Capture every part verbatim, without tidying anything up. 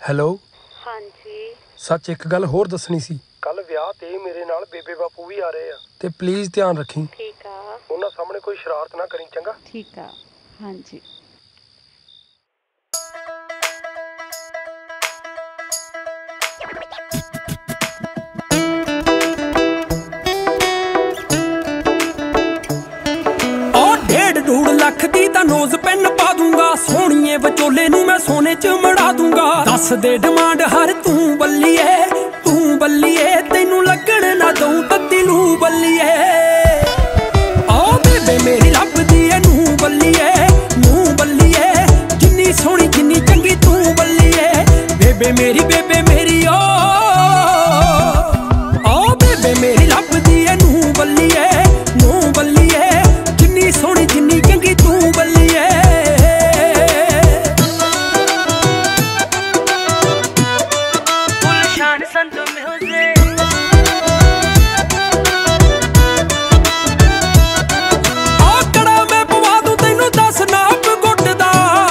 Hello. ਹਾਂਜੀ। ਸੱਚ ਇੱਕ ਗੱਲ ਹੋਰ ਦੱਸਣੀ ਸੀ। ਕੱਲ ਵਿਆਹ ਤੇ ਮੇਰੇ ਨਾਲ ਬੇਬੇ ਬਾਪੂ ਵੀ ਆ ਰਹੇ ਆ ਤੇ ਪਲੀਜ਼ ਧਿਆਨ ਰੱਖੀ। ਠੀਕ ਆ। ਉਹਨਾਂ ਸਾਹਮਣੇ ਕੋਈ ਸ਼ਰਾਰਤ ਨਾ ਕਰੀ, ਚੰਗਾ? ਠੀਕ ਆ। ਹਾਂਜੀ। ਡੂੜ ਲੱਖ ਦੀ ਤਾਂ ਨੋਜ਼ ਪੈਨ ਪਾ ਦੂੰਗਾ, ਸੋਹਣੀਏ ਵਿਚੋਲੇ ਨੂੰ ਮੈਂ ਸੋਨੇ ਚ ਮੜਾ ਦੂੰਗਾ। ਦੱਸ ਦੇ ਡਿਮਾਂਡ ਹਰ ਤੂੰ ਬੱਲੀਏ, ਤੂੰ ਬੱਲੀਏ, ਤੈਨੂੰ ਲੱਗਣ ਨਾ ਦਊ ਤੱਤੀ ਲੂ ਬੱਲੀਏ। ਆ ਬੇਬੇ ਮੇਰੀ ਲੱਭਦੀ ਏ ਨੂੰ ਬੱਲੀਏ, ਨੂੰ ਬੱਲੀਏ, ਜਿੰਨੀ ਸੋਹਣੀ ਜਿੰਨੀ ਚੰਗੀ ਤੂੰ ਬੱਲੀਏ। ਬੇਬੇ ਮੇਰੀ ਬੇਬੇ ਮੇਰੀ ਓ, ਆ ਬੇਬੇ ਮੇਰੀ ਲੱਭਦੀ ਏ ਨੂੰ ਬੱਲੀਏ, ਨੂੰ ਬੱਲੀਏ, ਜਿੰਨੀ ਸੋਹਣੀ ਜਿੰਨੀ ਚੰਗੀ ਤੂੰ ਬੱਲੀਏ। ਗੁਲਸ਼ਨ ਸੰਤ ਮਿਊਜ਼ਿਕ। ਆ ਕੜਾ ਮੈਂ ਪਵਾ ਦੂੰ ਤੈਨੂੰ ਦਸ ਨਾਪ ਗੁੱਟ ਦਾ,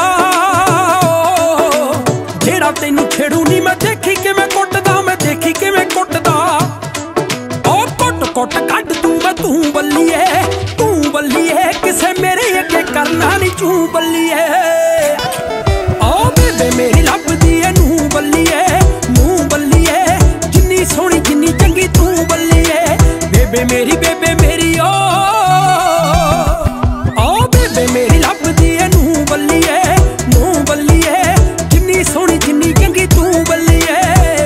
ਜਿਹੜਾ ਤੈਨੂੰ ਛੇੜੂ ਨੀ ਮੈਂ ਦੇਖੀ ਕਿਵੇਂ ਕੁੱਟਦਾ, ਮੈਂ ਦੇਖੀ ਕਿਵੇਂ ਕੁੱਟਦਾ। ਉਹ ਕੁੱਟ ਕੁੱਟ ਕੱਢ ਤੂੰ ਮੈਂ ਤੂੰ ਬੱਲੀਏ, ਤੂੰ ਬੱਲੀਏ, ਕਿਸੇ ਮੇਰੇ ਅੱਗੇ ਕਰਨਾ ਨੀ ਚੂੰ ਬੱਲੀਏ। ਆ ਬੇਬੇ ਮੇਰੀ ਲੱਭਦੀ ਏ ਨੂੰ ਬੱਲੀਏ, ਨੂੰ ਬੱਲੀਏ, ਜਿੰਨੀ ਸੋਹਣੀ ਜਿੰਨੀ ਚੰਗੀ ਤੂੰ ਬੱਲੀਏ। ਬੇਬੇ ਮੇਰੀ ਬੇਬੇ ਮੇਰੀ ਓ, ਆ ਬੇਬੇ ਮੇਰੀ ਲੱਭਦੀ ਏ ਨੂੰ ਬੱਲੀਏ, ਨੂੰ ਬੱਲੀਏ, ਜਿੰਨੀ ਸੋਹਣੀ ਜਿੰਨੀ ਚੰਗੀ ਤੂੰ ਬੱਲੀਏ।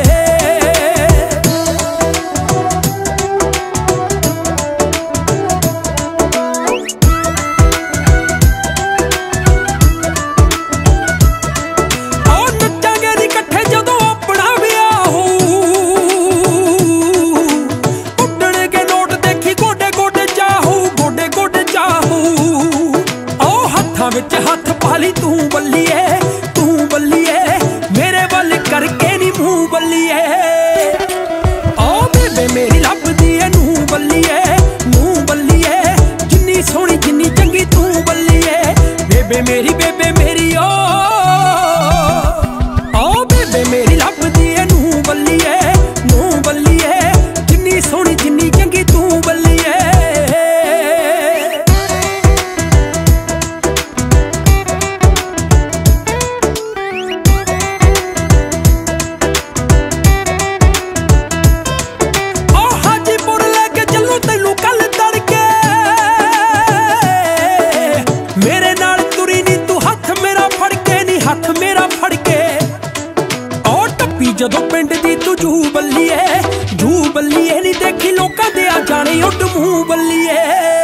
ਵਿੱਚ ਹੱਥ ਪਾ ਲਈ ਤੂੰ ਬੱਲੀਏ, ਤੂੰ ਬੱਲੀਏ, ਮੇਰੇ ਵੱਲ ਕਰਕੇ ਨੀ ਮੂੰਹ ਬੱਲੀਏ। ਆ ਬੇਬੇ ਮੇਰੀ ਲੱਭਦੀ ਏ ਨੂੰ ਬੱਲੀਏ, ਨੂੰ ਬੱਲੀਏ, ਜਿੰਨੀ ਸੋਹਣੀ ਜਿੰਨੀ ਚੰਗੀ ਤੂੰ ਬੱਲੀਏ। ਬੇਬੇ ਮੇਰੀ ਬੇਬੇ ਮੇਰੀ ਓ, ਆ ਬੇਬੇ ਮੇਰੀ ਲੱਭਦੀ ਏ ਨੂੰ ਬੱਲੀਏ, ਨੂੰ ਬੱਲੀਏ, ਜਿੰਨੀ ਸੋਹਣੀ ਜਿੰਨੀ ਚੰਗੀ ਤੂੰ ਬੱਲੀਏ। ਮੇਰੇ ਨਾਲ ਤੁਰੀ ਨੀ ਤੂੰ ਹੱਥ ਮੇਰਾ ਫੜ ਕੇ ਨੀ, ਹੱਥ ਮੇਰਾ ਫੜ ਕੇ। ਉਹ ਟੱਪੀ ਜਦੋਂ ਪਿੰਡ ਦੀ ਤੂੰ ਜੂ ਬੱਲੀਏ, ਜੂ ਬੱਲੀਏ, ਨੀ ਦੇਖੀ ਲੋਕਾਂ ਦੇ ਆ ਜਾਣੇ ਉੱਡ ਮੂੰਹ ਬੱਲੀਏ।